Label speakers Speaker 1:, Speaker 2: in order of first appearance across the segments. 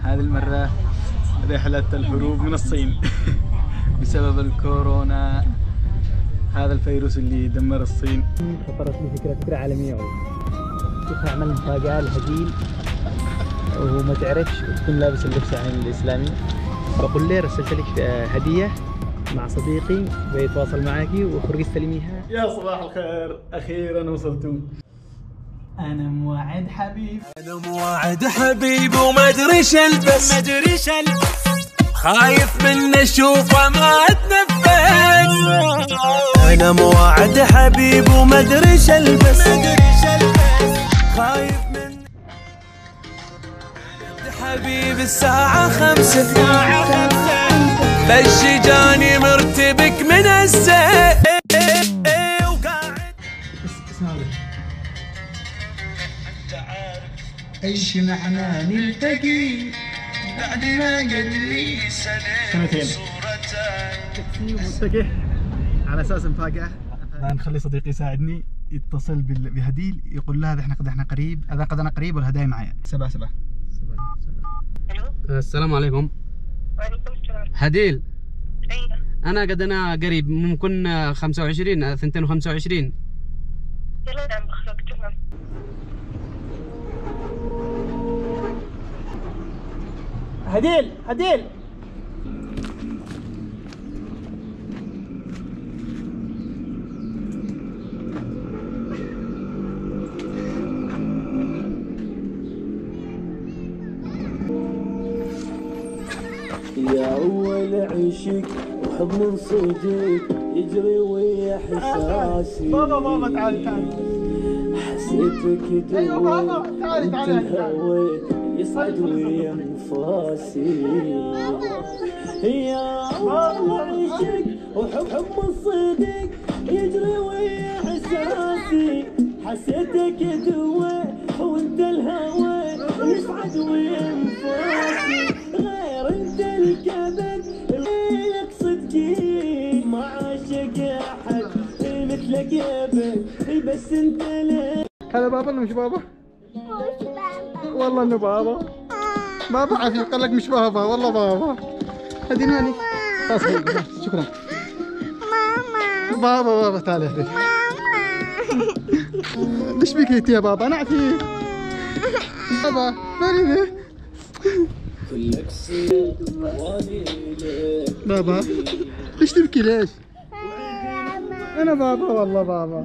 Speaker 1: هذه المرة رحلة الهروب من الصين بسبب الكورونا، هذا الفيروس اللي دمر الصين. خطرت لي فكرة عالمية والله، كيف أعمل مفاجأة لهديل وما تعرفش وتكون لابس اللبس يعني الإسلامي. بقول لي رسلت لك هدية مع صديقي بيتواصل معاكي وخرجي استلميها. يا صباح الخير، أخيرا وصلتوا. أنا موعد حبيب،
Speaker 2: أنا موعد حبيب وما أدري إيش ألبس، خايف من أشوفه ما أتنفس. أنا موعد حبيب وما أدري إيش ألبس، خايف من حبيب الساعة 5 بس جاني مرتبك من الزين وقاعد.
Speaker 1: اسمع لي،
Speaker 2: ايش نحنا نلتقي بعد ما قال لي
Speaker 1: سنتين متجه على اساس مفاجأة. نخلي صديقي يساعدني يتصل بهديل يقول لها احنا قريب، اذا قد انا قريب والهدايا معايا. 7
Speaker 3: السلام عليكم.
Speaker 4: وعليكم السلام.
Speaker 3: هديل،
Speaker 4: ايوه
Speaker 3: انا قريب، ممكن 25 225.
Speaker 4: يلا نعم بخلوك تمام.
Speaker 1: هديل
Speaker 5: يا أول عشق وحضن صديق يجري ويا إحساسي.
Speaker 1: بابا تعال
Speaker 5: حسيتك تقول
Speaker 1: ايوه بابا تعال
Speaker 5: الهوى يصعد ويا انفاسي. يا أول عشق وحضن صديق يجري ويا إحساسي. حسيتك تقول وانت الهوى يصعد ويا انفاسي. غير انت الكبد اللي يقصدك، ما عاشق احد مثلك يا بنت، بس انت ليه.
Speaker 1: هذا بابا ولا مش بابا؟
Speaker 4: مش بابا
Speaker 1: والله انه بابا. بابا عافية، قال لك مش بابا، والله بابا. هدي ناني خلاص شكرا.
Speaker 4: ماما
Speaker 1: بابا تعال يا حبيبي.
Speaker 4: ماما
Speaker 1: ليش بكيت يا بابا؟ انا عافية بابا مريضة.
Speaker 5: كلك صير
Speaker 1: بابا ليش تبكي ليش؟ انا بابا والله بابا.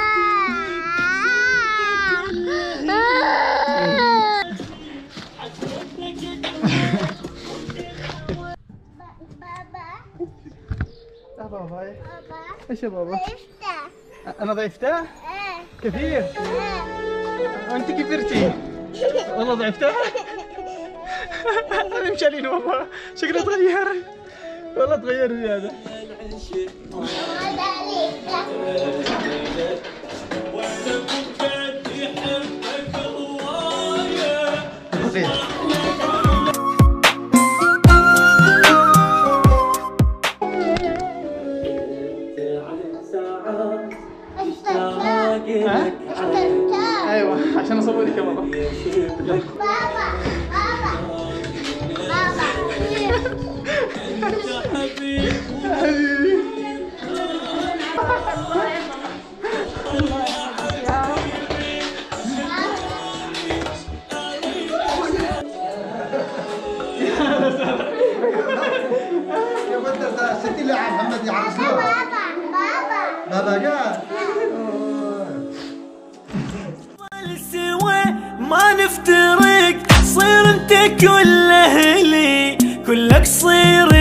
Speaker 1: بابا ايش يا بابا؟ انا ضعفتها؟ كثير؟ انت كبرتي والله ضعفتها. انا مشالين والله شكله تغير، والله تغير زياده. ايوه عشان اصورك يا بابا. حبيبي يا بدر ستي اللي عم محمد يا عم بابا قاعد
Speaker 2: سوا ما نفترق، صير انت كل اهلي كلك صير